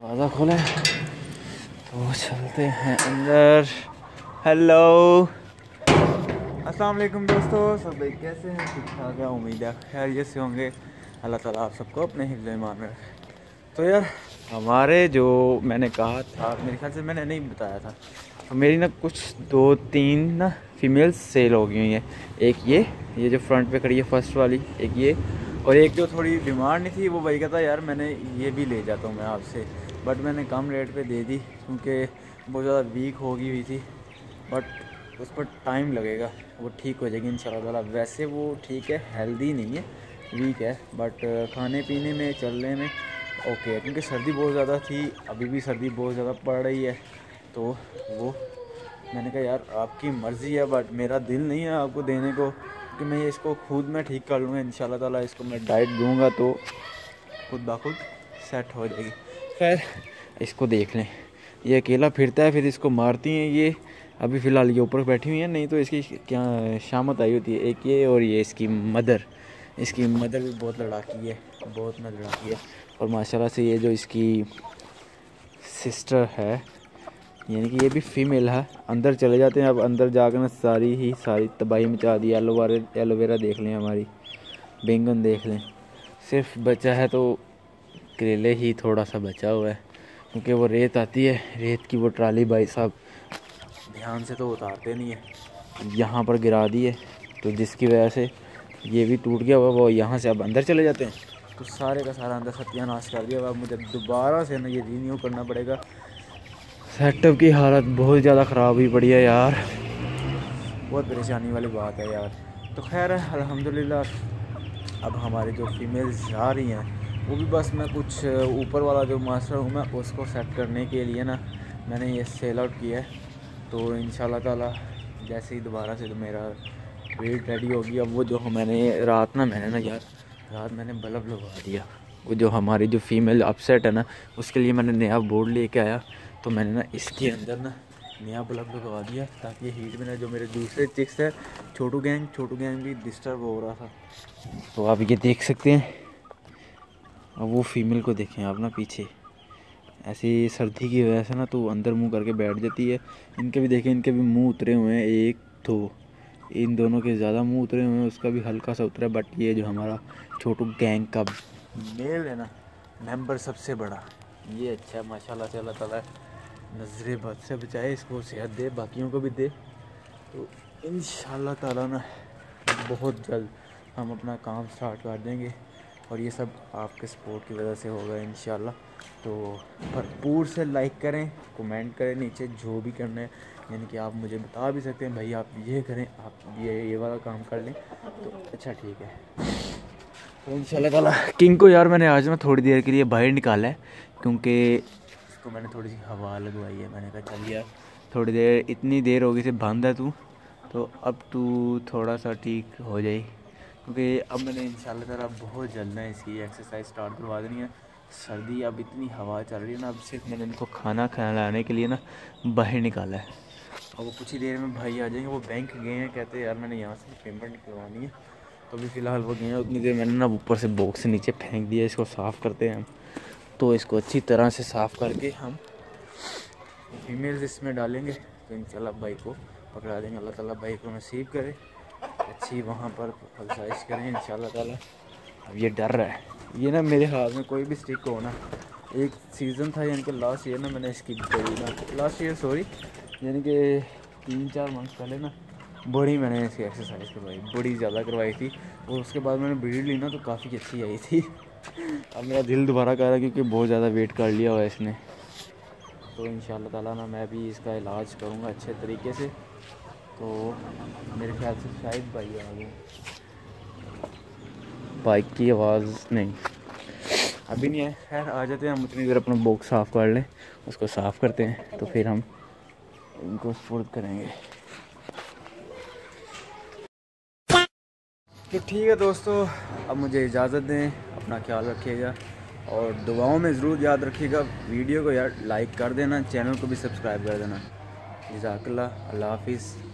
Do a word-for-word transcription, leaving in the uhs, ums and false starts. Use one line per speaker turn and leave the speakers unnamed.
दरवाज़ा खोलें तो चलते हैं अंदर। हेलो अस्सलाम वालेकुम दोस्तों, सब भाई कैसे हैं? ठीक ठाक है, उम्मीद है खैरियत से होंगे। अल्लाह ताला आप सबको अपने हिफ्ज़ ईमान में रखे। तो यार हमारे जो मैंने कहा था, मेरे ख्याल से मैंने नहीं बताया था, तो मेरी ना कुछ दो तीन ना फीमेल्स सेल हो गई हुई हैं। एक ये ये जो फ्रंट पे खड़ी है फर्स्ट वाली, एक ये, और एक जो थोड़ी डिमांड नहीं थी, वो भाई कहता यार मैंने ये भी ले जाता हूँ मैं आपसे, बट मैंने कम रेट पे दे दी क्योंकि बहुत ज़्यादा वीक हो गई हुई थी। बट उस पर टाइम लगेगा, वो ठीक हो जाएगी इंशाल्लाह ताला। वैसे वो ठीक है, हेल्दी नहीं है, वीक है, बट खाने पीने में चलने में ओके है, क्योंकि सर्दी बहुत ज़्यादा थी, अभी भी सर्दी बहुत ज़्यादा पड़ रही है। तो वो मैंने कहा यार आपकी मर्ज़ी है, बट मेरा दिल नहीं है आपको देने को, क्योंकि मैं इसको खुद मैं ठीक कर लूँगा इंशाल्लाह ताला। इसको मैं डाइट दूँगा तो खुद ब खुद सेट हो जाएगी। खैर इसको देख लें, ये अकेला फिरता है, फिर इसको मारती हैं ये। अभी फ़िलहाल ये ऊपर बैठी हुई है, नहीं तो इसकी क्या शामत आई होती है। एक ये और ये इसकी मदर, इसकी मदर भी बहुत लड़ाकी है, बहुत न लड़ाकी है। और माशाल्लाह से ये जो इसकी सिस्टर है, यानी कि ये भी फीमेल है। अंदर चले जाते हैं, अब अंदर जाकर ना सारी ही सारी तबाही मचा दी। एलोवेरा एलोवेरा देख लें, हमारी बैंगन देख लें, सिर्फ बचा है तो करेले ही थोड़ा सा बचा हुआ है, क्योंकि वो रेत आती है, रेत की वो ट्राली भाई साहब ध्यान से तो उतारते नहीं है, यहाँ पर गिरा दी है, तो जिसकी वजह से ये भी टूट गया हुआ। वो यहाँ से अब अंदर चले जाते हैं, तो सारे का सारा अंदर सत्यानाश कर दिया हुआ। अब मुझे दोबारा से ना ये रीन्यू करना पड़ेगा। सेटअप की हालत बहुत ज़्यादा ख़राब हुई पड़ी है यार, बहुत परेशानी वाली बात है यार। तो खैर अल्हम्दुलिल्लाह अब हमारी जो फीमेल्स जा रही हैं, वो भी बस मैं कुछ ऊपर वाला जो मास्टर हूँ मैं उसको सेट करने के लिए ना मैंने ये सेल आउट किया है। तो इंशाल्लाह ताला जैसे ही दोबारा से तो मेरा ब्रीड रेडी होगी। अब वो जो मैंने रात ना मैंने ना यार रात मैंने बल्ब लगवा दिया, वो जो हमारी जो फीमेल अपसेट है ना, उसके लिए मैंने नया बोर्ड लेके आया। तो मैंने ना इसके अंदर ना नया बल्ब लगवा दिया, ताकि हीट में ना जो मेरे दूसरे चिक्स है, छोटू गैंग छोटू गैंग भी डिस्टर्ब हो रहा था। तो आप ये देख सकते हैं, अब वो फीमेल को देखें आप ना पीछे, ऐसी सर्दी की वजह से ना तो अंदर मुंह करके बैठ जाती है। इनके भी देखें, इनके भी मुंह उतरे हुए हैं, एक दो, इन दोनों के ज़्यादा मुंह उतरे हुए हैं, उसका भी हल्का सा उतरा है। बट ये जो हमारा छोटू गैंग का मेल है ना, मेंबर सबसे बड़ा, ये अच्छा है माशाल्लाह से। अल्लाह ताला नज़रे बद से बचाए, इसको सेहत दे, बाकियों को भी दे। तो इंशाल्लाह ताला ना बहुत जल्द हम अपना काम स्टार्ट कर देंगे, और ये सब आपके सपोर्ट की वजह से होगा इंशाल्लाह। तो भरपूर से लाइक करें, कमेंट करें नीचे, जो भी करना है, यानी कि आप मुझे बता भी सकते हैं भाई आप ये करें, आप ये ये वाला काम कर लें, तो अच्छा ठीक है। तो इंशाल्लाह ताला किंग को यार मैंने आज ना थोड़ी देर के लिए बाहर निकाला है, क्योंकि इसको मैंने थोड़ी सी हवा लगवाई है। मैंने कहा चल यार थोड़ी देर, इतनी देर हो गई से बंद है तू, तो अब तू थोड़ा सा ठीक हो जाए, क्योंकि अब मैंने इंशाल्लाह ताला बहुत जल्द ना इसकी एक्सरसाइज स्टार्ट करवा देनी है। सर्दी अब इतनी हवा चल रही है ना, अब सिर्फ मैंने इनको खाना खिलाने के लिए ना बाहर निकाला है। और वो कुछ ही देर में भाई आ जाएंगे, वो बैंक गए हैं, कहते हैं यार मैंने यहाँ से पेमेंट निकलवानी है। तो अभी फ़िलहाल वो गए हैं, उतनी देर मैंने ना ऊपर से बॉक्स से नीचे फेंक दिया। इसको साफ़ करते हैं हम, तो इसको अच्छी तरह से साफ़ करके हम फीमेल्स इसमें डालेंगे, तो इंशाल्लाह भाई को पकड़ा देंगे। अल्लाह ताला भाई को नसीब करे, अच्छी वहाँ पर फलसाइश करें इंशाल्लाह ताला। अब ये डर रहा है, ये ना मेरे हाथ में कोई भी स्टिक हो ना, एक सीज़न था यानी कि लास्ट ईयर ना मैंने इसकी बड़ी ना लास्ट ईयर सॉरी यानी कि तीन चार मंथ पहले ना बड़ी मैंने इसकी एक्सरसाइज करवाई, बड़ी ज़्यादा करवाई थी। और उसके बाद मैंने ब्रीड ली ना तो काफ़ी अच्छी आई थी। अब मेरा दिल दोबारा कर रहा है, क्योंकि बहुत ज़्यादा वेट कर लिया हुआ है इसने। तो इंशाल्लाह ताला ना मैं भी इसका इलाज करूँगा अच्छे तरीके से। तो मेरे ख्याल से शायद भाई आ गए, बाइक की आवाज़ नहीं अभी नहीं है। खैर आ जाते हैं हम, उतनी देर अपना बॉक्स साफ़ कर लें, उसको साफ़ करते हैं, तो फिर हम इनको स्पुर्द करेंगे। तो ठीक है दोस्तों, अब मुझे इजाज़त दें, अपना ख्याल रखिएगा और दुआओं में ज़रूर याद रखिएगा। वीडियो को यार लाइक कर देना, चैनल को भी सब्सक्राइब कर देना। जज़ाकल्लाह, अल्लाह हाफिज़।